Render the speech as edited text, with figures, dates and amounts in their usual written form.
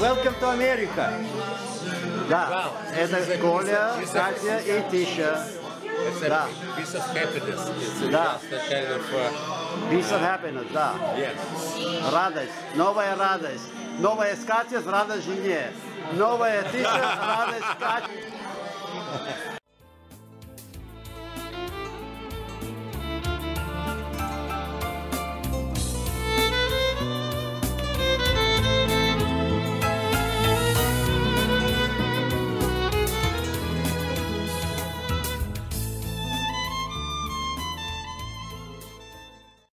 Welcome to America. Да, это Коля, Катя и Тиша. Да. Piece of happiness. Да. Kind of, Piece of happiness, да. yes. Радость, новая радость. Новая скатерть, радость жене. Новая Тиша, радость Катя.